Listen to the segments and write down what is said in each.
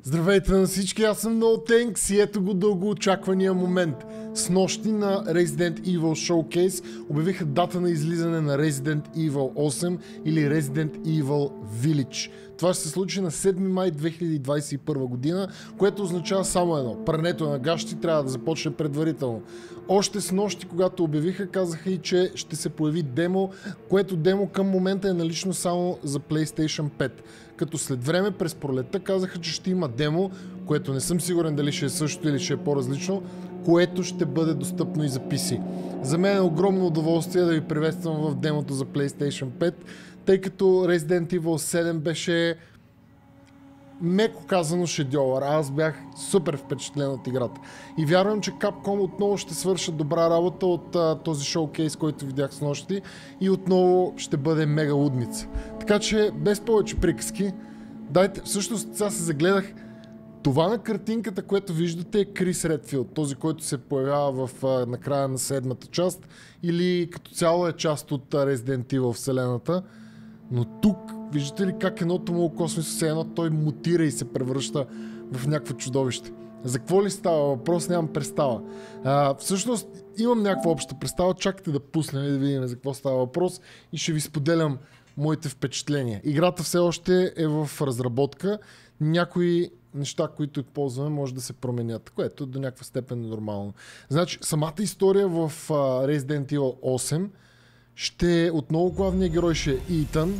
Здравейте на всички, аз съм NoThanks и ето го дълго очаквания момент. С нощи на Resident Evil Showcase обявиха дата на излизане на Resident Evil 8 или Resident Evil Village. Това ще се случи на 7 май 2021 година, което означава само едно. Прането на гащи трябва да започне предварително. Още с нощи, когато обявиха, казаха и че ще се появи демо, което демо към момента е налично само за PlayStation 5. Като след време през пролетта казаха, че ще има демо, което не съм сигурен дали ще е същото или ще е по-различно, което ще бъде достъпно и за PC. За мен е огромно удоволствие да ви приветствам в демото за PlayStation 5, тъй като Resident Evil 7 беше меко казано шедьовър. Аз бях супер впечатлен от играта. И вярвам, че Capcom отново ще свършат добра работа от този шоукейс, който видях с нощи и отново ще бъде мега лудница. Така че, без повече приказки, дайте, всъщност сега се загледах. Това на картинката, което виждате е Крис Редфилд, този, който се появява в накрая на седмата част или като цяло е част от Resident Evil вселената. Но тук, виждате ли как едното му космос все едно той мутира и се превръща в някакво чудовище. За какво ли става въпрос, нямам представа. Всъщност имам някаква обща представа, чакайте да пуснем и да видим за какво става въпрос и ще ви споделям моите впечатления. Играта все още е в разработка, някои неща, които ползваме, може да се променят, което до някаква степен е нормално. Значи, самата история в Resident Evil 8 отново главният герой ще е Итан.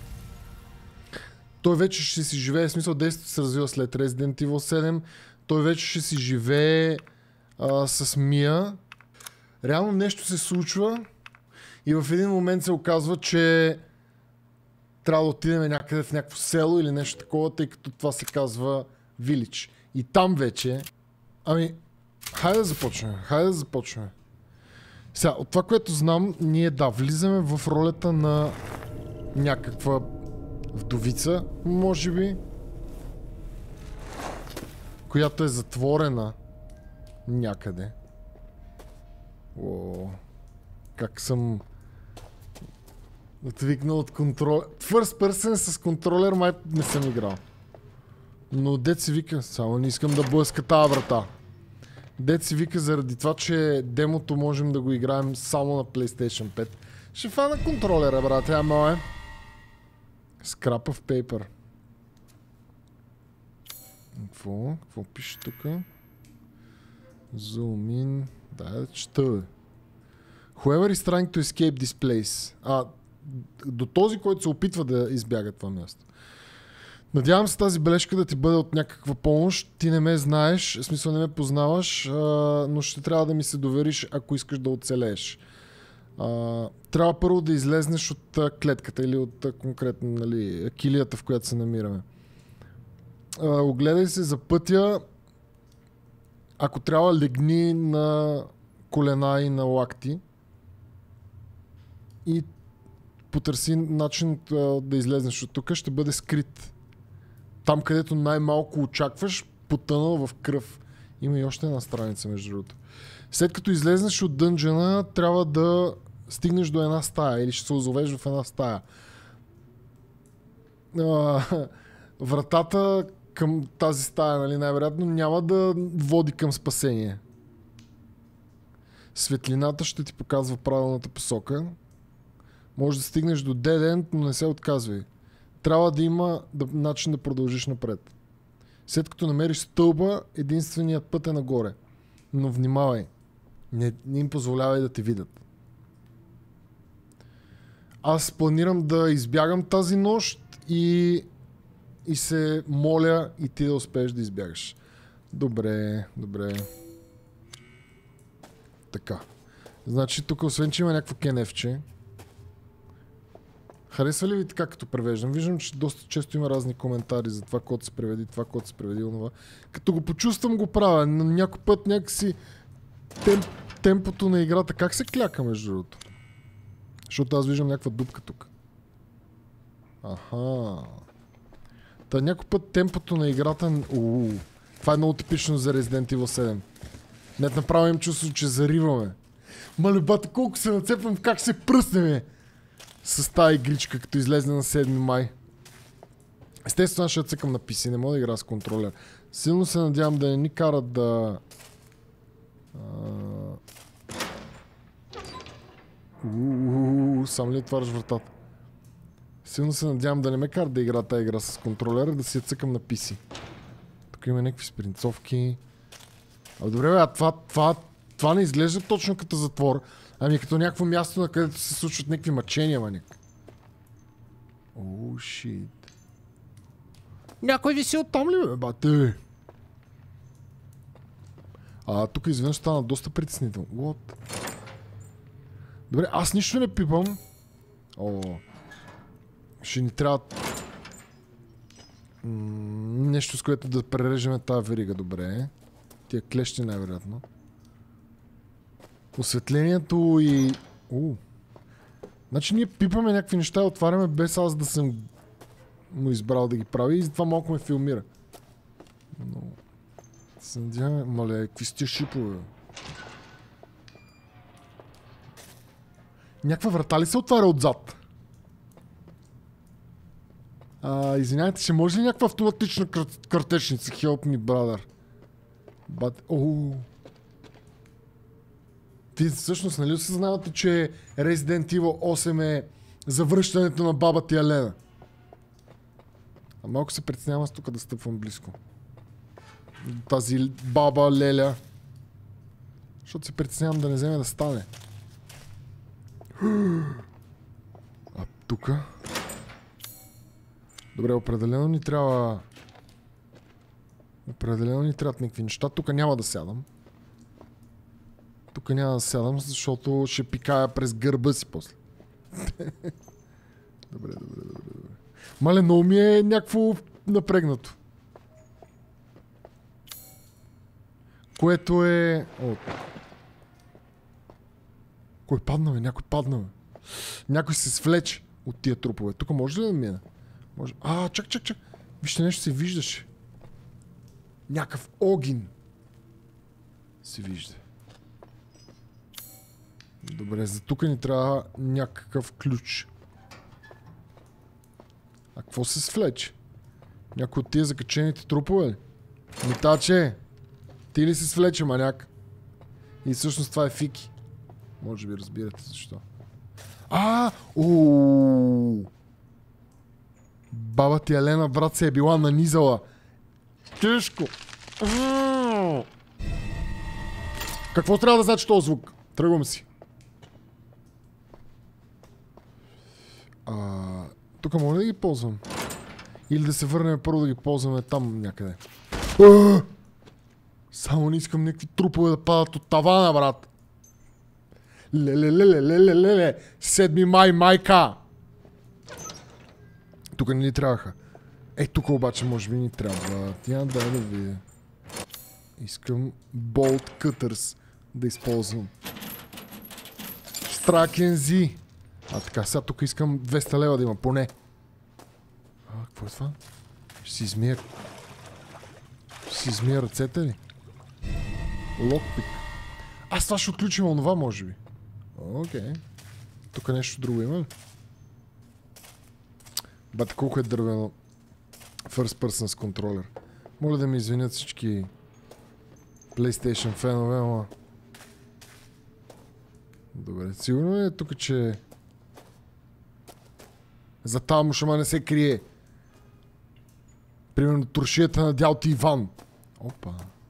Той вече ще си живее, в смисъл действието се развива след Resident Evil 7. Той вече ще си живее с Мия. Реално нещо се случва и в един момент се оказва, че трябва да отидем някъде в някакво село или нещо такова, тъй като това се казва Village. И там вече... хайде да започнем. Сега, от това, което знам, ние влизаме в ролята на някаква вдовица, може би, която е затворена някъде. Как съм отвикнал от контролер. First person с контролер май не съм играл. Но дет си вика, само не искам да блъска тази врата. Дет си вика заради това, че демото можем да го играем само на PlayStation 5. Ще фана контролера, брат, мое. Scrap of paper. Какво пише тук? Zoom in. Да чета, бе. Whoever is trying to escape this place. До този, който се опитва да избяга това място. Надявам се тази бележка да ти бъде от някаква помощ. Ти не ме знаеш, в смисъл не ме познаваш, но ще трябва да ми се довериш, ако искаш да оцелееш. Трябва първо да излезнеш от клетката или от конкретно килията, в която се намираме. Огледай се за пътя. Ако трябва, легни на колена и на лакти. И потърси начин да излезнеш от тук. Ще бъде скрит. Там, където най-малко очакваш, потънал в кръв. Има и още една страница, между другото. След като излезнеш от дънджена, трябва да стигнеш до една стая или ще се озовеш в една стая. Вратата към тази стая, най-вероятно няма да води към спасение. Светлината ще ти показва правилната посока. Може да стигнеш до dead end, но не се отказвай. Трябва да има начин да продължиш напред. След като намериш стълба, единственият път е нагоре. Но внимавай. Не им позволявай да те видят. Аз планирам да избягам тази нощ и се моля и ти да успееш да избягаш. Добре. Така. Значи тук освен, че има някакво кенефче. Харесва ли ви така като превеждам? Виждам, че доста често има разни коментари за това, което се преведи, това, което се преведи, онова. Като го почувствам, го правя. На някой път някакси темпото на играта. Как се кляка, между другото? Защото аз виждам някаква дупка тук. Та някой път темпото на играта... Това е много типично за Resident Evil 7. Нет направо им чувство, че зариваме. Малебата, колко се нацепвам, как се пръснем, с тази игричка, като излезне на 7 май. Естествено, ще цъкам на PC, не мога да игра с контролер. Силно се надявам да не ни карат да... Сам ли отваряш вратата? Силно се надявам да не ме карат да игра тази игра с контролера, да си я цъкам на PC. Тук има някакви спринцовки. Добре, бе, това не изглежда точно като затвор, ами като някакво място, на където се случват някакви мъчения, маник. Шит. Някой виси оттам ли, бе, бате? Тук изведнъж стана доста притеснително. What? Добре, аз нищо не пипам. Ще ни трябва... нещо, с което да прережем тази верига, добре. Тия клещи най-вероятно. Осветлението и... Значи ние пипаме някакви неща и отваряме без аз да съм му избрал да ги прави и затова малко ме филмира. Но... се надяваме... Мале, какви сте шипове? Някаква врата ли се отваря отзад? Извинявайте, ще може ли някаква автоматична картечница? Help me, brother. Вие всъщност, нали осъзнавате, че Resident Evil 8 е завръщането на баба ти Елена? Малко се притеснявам аз тук да стъпвам близко. Тази баба Леля. Защото се притеснявам да не вземе да стане. Тука. Добре, определено ни трябва... Определено ни трябват някакви неща. Тук няма да сядам. Тук няма да сядам, защото ще пикая през гърба си после. Добре. Мале, много ми е някакво напрегнато. Което е... Кой падна, бе? Някой падна, бе. Някой се свлече от тия трупове. Тук може ли да мина? Може... Чак. Вижте, нещо се виждаше. Някакъв огин се вижда. Добре, за тук ни трябва някакъв ключ. Какво се свлече? Някой от тия закачените трупове ли? Митаче! Ти ли се свлече, маняк? И всъщност това е Фики. Може би разбирате защо. Баба ти Елена, брат, се е била нанизала. Тежко! Какво трябва да значи този звук? Тръгвам си. Тук може да ги ползвам? Или да се върнем първо да ги ползваме там някъде? Само не искам някакви трупове да падат от тавана, брат. Леле. 7 май, майка! Тук не ни трябваха. Тук обаче може би ни трябва. Тя да видя. Искам Bolt Cutters да използвам. Стракензи! Така, сега тук искам 200 лева да има, поне. Какво е това? Ще си измия... Ще си измия ръцете ли? Локпик. Това ще отключим онова, може би. Окей. Тук нещо друго има ли? Бате, колко е дървено First Person с контролер. Моля да ми извинят всички PlayStation фенове, ама... Добре, сигурно е тук, че... За тази мушама не се крие. Примерно туршията на дялото Иван. Опа.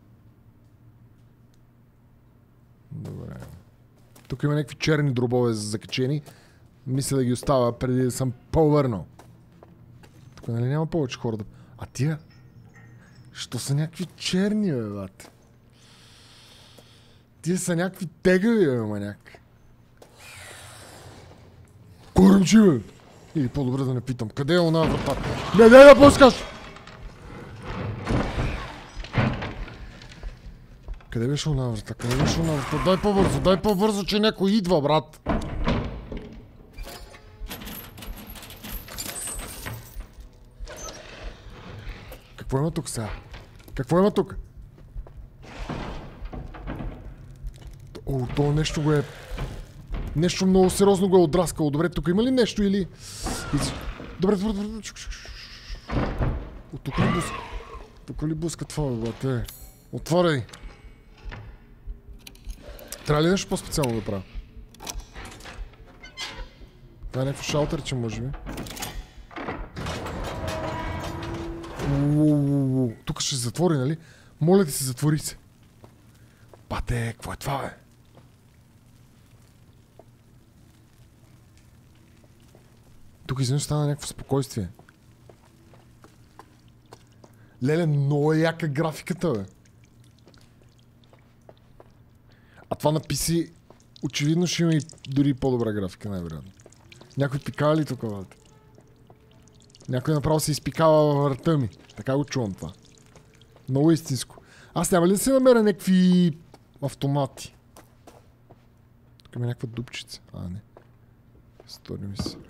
Добре. Тук има някакви черни дробове закачени. Мисля да ги оставя преди да съм по-върнал. Тук нали няма повече хора да... Тия? Що са някакви черни, бе, бат? Тия са някакви тегави, бе, маняк. Коръмчи, бе! Или по-добре да не питам. Къде е она врата? Не да пускаш! Къде беше она врата? Дай по-бързо, че някой идва, брат! Какво има тук сега? Какво има тук? То нещо го е... Нещо много сериозно го е отдраскало. Добре, тук има ли нещо или... Добре. Тук ли буска това, бе? Отваряй! Трябва ли нещо по-специално да правя? Това е някакво шалтерче, може би. Тук ще се затвори, нали? Моля ти се, затвори се. Бате, какво е това, бе? Тук изведнъж стана някакво спокойствие. Леле, много е яка графиката, бе. А това на PC очевидно ще има и дори по-добра графика, най-вероятно. Някой пикава ли тук, бе? Някой направо се изпикава във врата ми. Така го чувам това. Много истинско. Аз няма ли да се намеря някакви автомати? Тук има някаква дупчица. А, не. Стори ми се.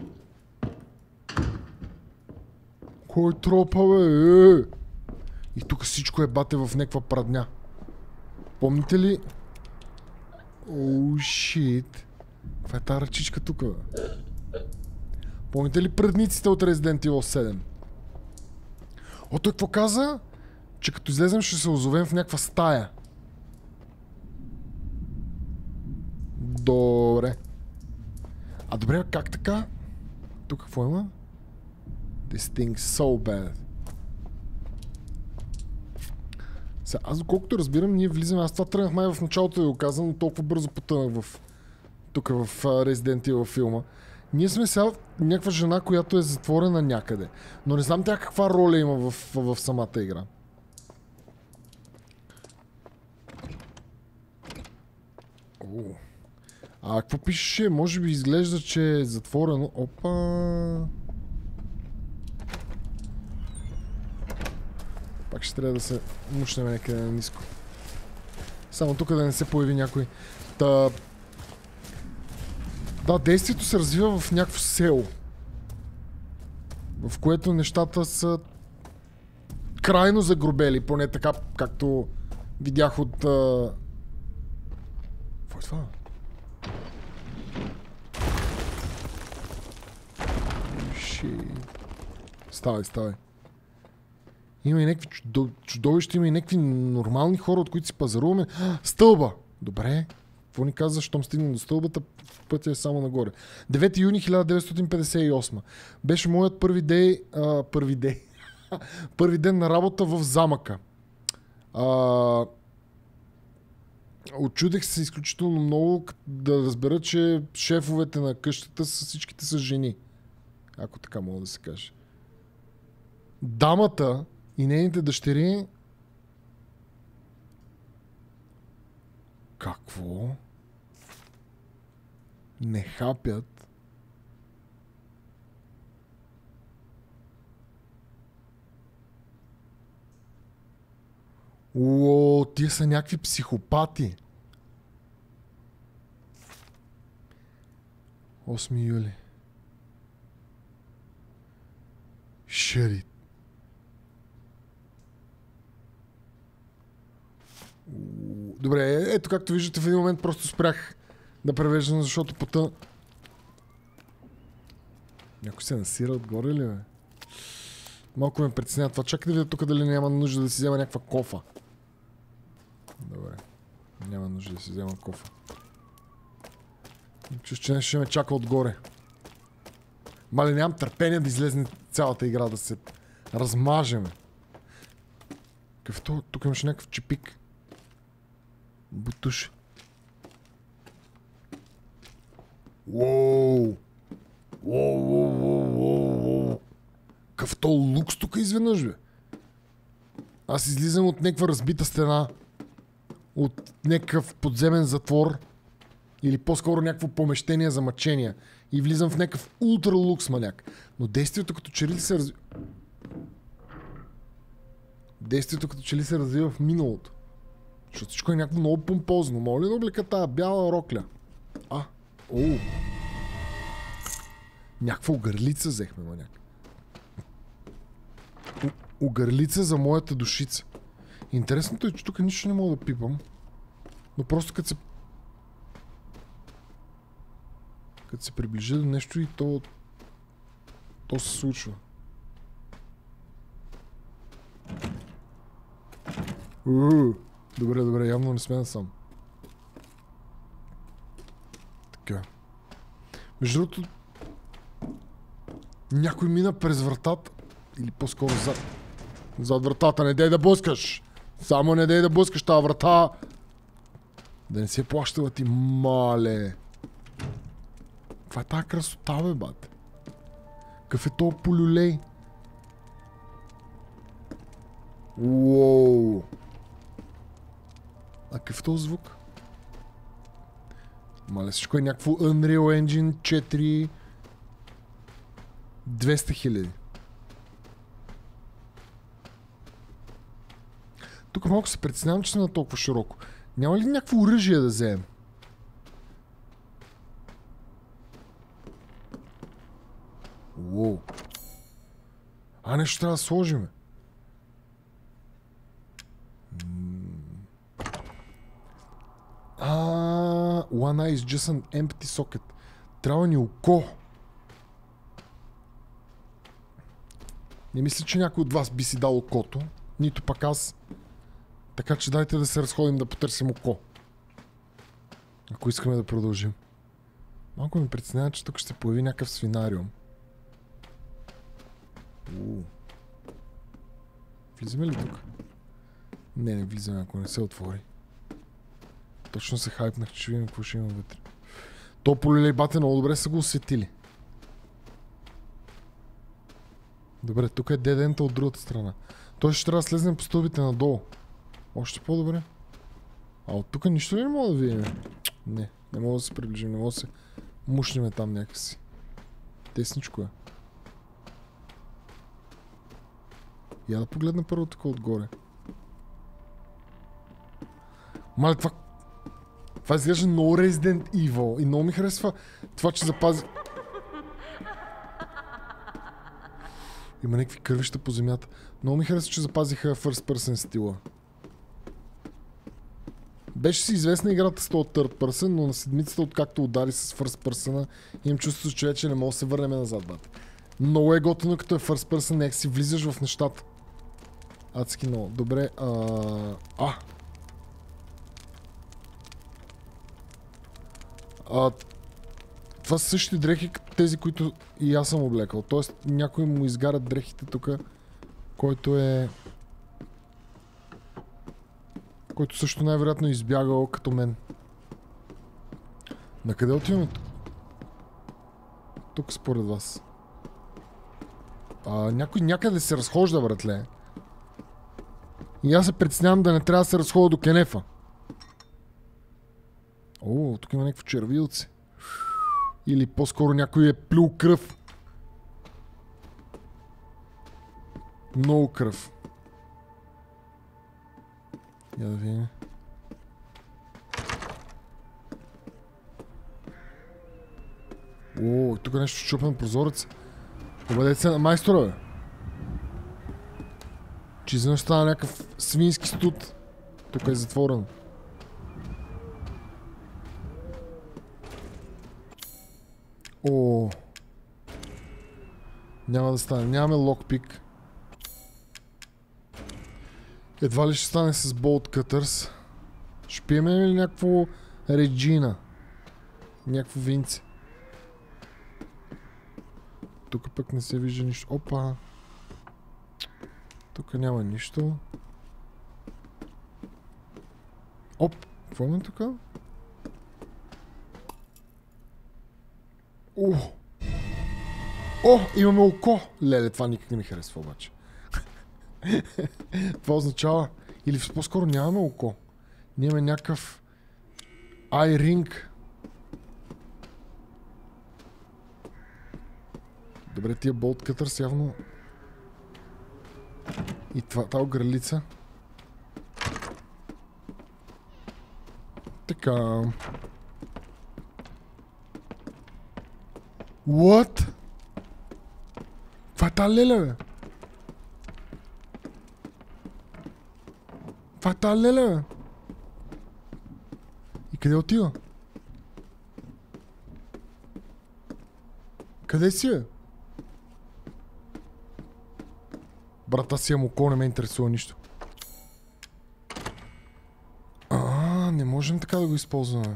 Кой тропа, бе? И тук всичко е бате в някаква прадня. Помните ли? Оу, шит. Каква е тази ръчичка тук, бе? Помните ли предниците от Resident Evil 7? О, той какво каза? Че като излезем ще се озовем в някаква стая. Добре. А добре, как така? Тук какво има? This thing's so bad. Сега, аз доколкото разбирам, ние влизаме. Аз това тръгнах май в началото да го казвам, но толкова бързо потънах тук в Resident Evil филма. Ние сме сега някаква жена, която е затворена някъде. Но не знам тя каква роля има в самата игра. А какво пишеше? Може би изглежда, че е затворено. Опа! Пак ще трябва да се мушнем някъде на ниско. Само тук да не се появи някой. Да, действието се развива в някакво село. В което нещата са крайно загробели, поне така, както видях от... Какво е това? Ставай. Има и някакви чудовища, има и някакви нормални хора, от които си пазаруваме. Стълба! Добре. Какво ни каза, щом стигнем до стълбата, пътя е само нагоре. 9 юни 1958. Беше моят първи ден на работа в замъка. Очудех се изключително много да разбера, че шефовете на къщата всичките са жени. Ако така мога да се каже. Дамата и нейните дъщери... Какво? Не хапят. Уоо, тия са някакви психопати. 8 юли. Шерит. Добре, ето както виждате в един момент просто спрях да превеждам, защото потъна. Някой се насира отгоре ли, бе? Малко ме притеснява това. Чакай да видя тук дали няма нужда да си взема някаква кофа. Добре. Няма нужда да си взема кофа. Чуш, че нещо ще ме чака отгоре. Мале, нямам търпение да излезне цялата игра, да се размажеме. Какъвто? Тук имаше някакъв чипик. Бутуш. Уоу! Уоу! Какъвто лукс тук изведнъж, бе. Аз излизам от някаква разбита стена. От някакъв подземен затвор. Или по-скоро някакво помещение за мъчения. И влизам в някакъв ултра лукс маняк. Но действието като че ли се развива... Действието като че ли се развива в миналото. Защото всичко е някакво много помпозно. Моля ли да облека тази бяла рокля? Някаква огърлица взехме, маняк. Огърлица за моята душица. Интересното е, че тук нищо не мога да пипам. Но просто като се приближа до нещо и то се случва. Добре, добре, явно не сме насам. Така. Между другото, някой мина през вратата. Или по-скоро зад вратата. Не дей да блъскаш! Само не дей да блъскаш тази врата! Да не се плащава ти, мале! Каква е тази красота, бе, бат? Какъв е този полюлей? Уоу! А какъв е този звук? Мале, всичко е някакво Unreal Engine 4... 200 000. Тук малко се притеснявам, че сме на толкова широко. Няма ли някакво оръжие да вземем? Уоу. Нещо трябва да сложим. One eye is just an empty socket. Трябва ни око. Не мисля, че някой от вас би си дал окото. Нито пък аз. Така че дайте да се разходим да потърсим око. Ако искаме да продължим. Малко ми притеснява, че тук ще се появи някакъв свинариум. Влизаме ли тук? Не влизаме, ако не се отвори. Точно се хайпнах, че видим какво ще има вътре. То полилей бате много добре са го усетили. Добре, тук е дедента от другата страна. Той ще трябва да слезнем по стълбите надолу. Още по-добре. А от тук нищо ли не мога да видим? Не мога да се приближим, не мога да се мушнем там някакси. Тесничко е. Я да погледна първо тук отгоре. Мале, това изглежда много Resident Evil и много ми харесва това, че запази... Има някакви кървища по земята. Много ми харесва, че запазиха First Person стила. Беше си известна играта с този Third Person, но на седмицата, откакто удари с First Person, имам чувството, че вече не мога да се върнем назад, бат. Много е готино, като е First Person, нека си влизаш в нещата. Адски много. Добре, това са същите дрехи, като тези, които и аз съм облекал. Тоест, някой му изгарят дрехите тук, който също най-вероятно е избягал като мен. Накъде отиваме тук? Тук според вас. Някой някъде се разхожда, братле. И аз се притеснявам да не трябва да се разходя до кенефа. Тук има някакво червилце. Или по-скоро някой е плюл кръв. Много кръв. Я да видим. Тук е нещо щупен прозорец. Обадете се на майстора, бе. Че изведнъж става някакъв свински студ. Тук е затворено. Няма да стане. Нямаме локпик. Едва ли ще стане с болт кътърс. Ще пиеме ли някакво Реджина? Някакво винце. Тук пък не се вижда нищо. Опа! Тук няма нищо. Какво има тук? Имаме око! Леле, това никак не ми харесва обаче. Това означава... Или по-скоро нямаме око. Ние имаме някакъв... Eye ring. Добре, тия болт кътърс явно... И тази гралица. Така... What? Това е тази леля, бе? Това е тази леля, бе? И къде отива? Къде си, бе? Брата си, око, не ме интересува нищо. Не можем така да го използваме.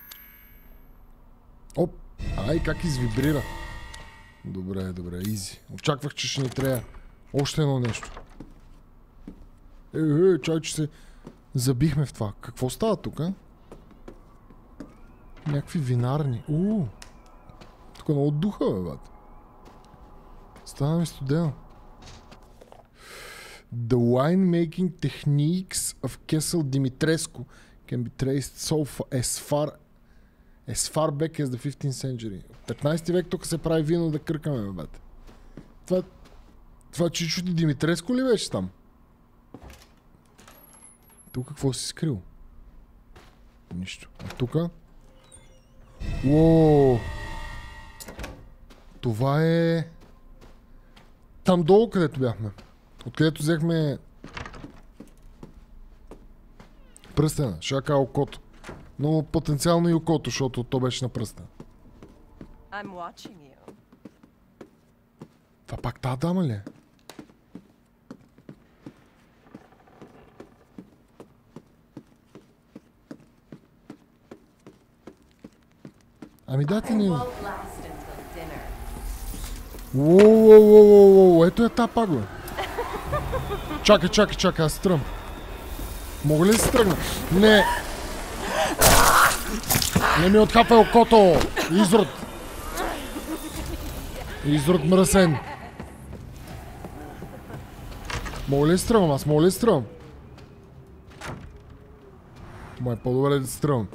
Оп! Ай, как извибрира. Добре, изи. Очаквах, че ще ни трябва още едно нещо. Чай, че се забихме в това. Какво става тук? Някакви винарни. Тук много духа, бе, бат. Стана ми студено. The wine-making techniques of Castle Dimitrescu can be traced as far back as the 15th century. 15 век тук се прави вино да къркаме, бе. Това чичо Димитреско ли беше там? Тук какво си скрил? Нищо. А тука? Уоу! Това е... Там долу, където бяхме. Откъдето взехме... Пръстена. Ще кажа окото. Но потенциално и окото, защото то беше на пръстена. Това пак тази дама ли е? Ами дайте ни... Уоу, ето е та пак, бе. Чакай, аз стръм. Мога ли да се тръгна? Не! Не ми отхапай окото! Изрод! Изрод мръсен! Мога ли да се тръгвам? Аз мога ли да се тръгвам? Май по-добре да се тръгвам.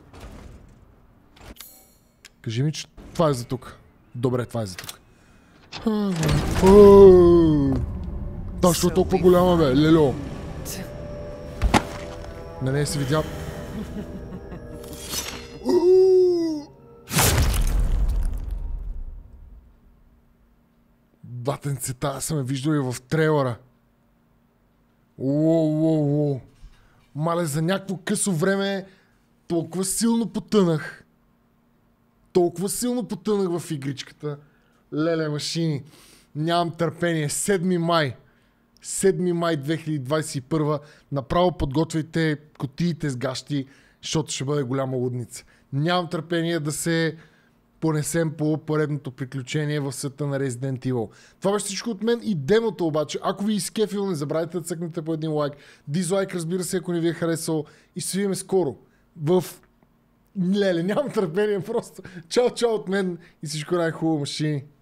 Кажи ми, че това е за тук. Добре, това е за тук. Да, що е толкова голяма, бе, лело. Не се видя. Батенце, тази съм я виждал и в трейлера. Уоу. Мале, за някакво късо време толкова силно потънах. В игричката. Леле, машини. Нямам търпение. 7 май 2021. Направо подготвяйте кутиите с гащи, защото ще бъде голяма лудница. Нямам търпение да се понесем по поредното приключение в света на Resident Evil. Това беше всичко от мен и демото обаче. Ако ви изкефил, не забравяйте да цъкнете по един лайк. Дизлайк, разбира се, ако не ви е харесал. И се видим скоро в... Леле, нямам търпение просто. Чао от мен и всичко най-хубаво, машини.